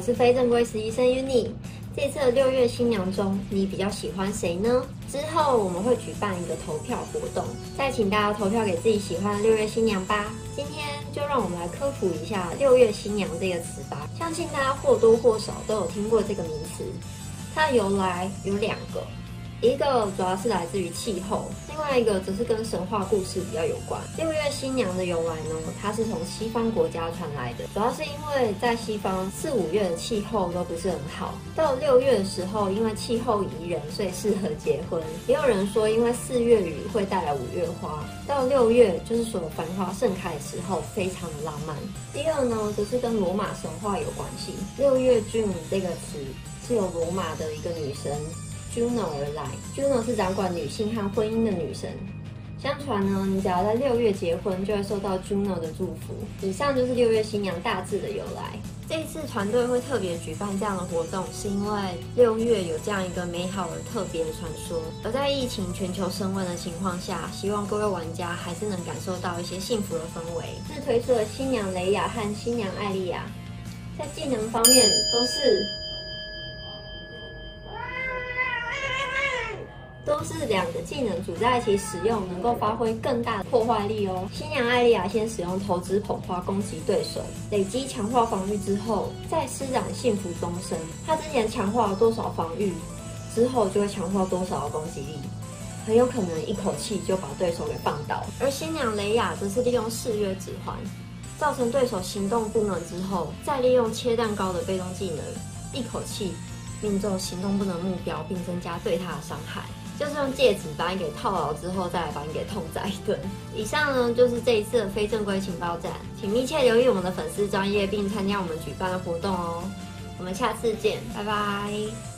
是非正规实习生 Uni。这次的6月新娘中，你比较喜欢谁呢？之后我们会举办一个投票活动，再请大家投票给自己喜欢的6月新娘吧。今天就让我们来科普一下6月新娘这个词吧。相信大家或多或少都有听过这个名词，它的由来有2个。一个主要是来自于气候，另外一个则是跟神话故事比较有关。6月新娘的由来呢，它是从西方国家传来的，主要是因为在西方4、5月的气候都不是很好，到6月的时候，因为气候宜人，所以适合结婚。也有人说，因为4月雨会带来5月花，到6月就是所有繁花盛开的时候，非常的浪漫。第二呢，则是跟罗马神话有关系。6月君这个词是由罗马的一个女神Juno 而来。Juno 是掌管女性和婚姻的女神。相传呢，你只要在6月结婚，就会受到 Juno 的祝福。以上就是6月新娘大致的由来。这一次团队会特别举办这样的活动，是因为6月有这样一个美好而特别的传说。而在疫情全球升温的情况下，希望各位玩家还是能感受到一些幸福的氛围。是推出了新娘雷雅和新娘艾莉亚，在技能方面都是2个技能组在一起使用，能够发挥更大的破坏力哦。新娘艾莉亚先使用投掷捧花攻击对手，累积强化防御之后，再施展幸福终身。她之前强化了多少防御，之后就会强化多少的攻击力，很有可能一口气就把对手给放倒。而新娘雷雅则是利用誓约指环，造成对手行动不能之后，再利用切蛋糕的被动技能，一口气命中行动不能目标，并增加对他的伤害。就是用戒指把你给套牢之后，再来把你给痛宰一顿。以上呢就是这一次的非正规情报站，请密切留意我们的粉丝专页，并参加我们举办的活动哦。我们下次见，拜拜。